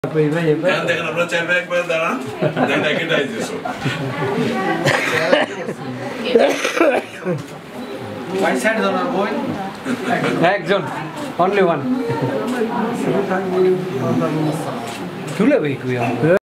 দেখেন আপনারা চাইলে একবার দাঁড়ান দেন একে ডাইজ দিছো Why side on our boy? একজন only one. Tule wait we are.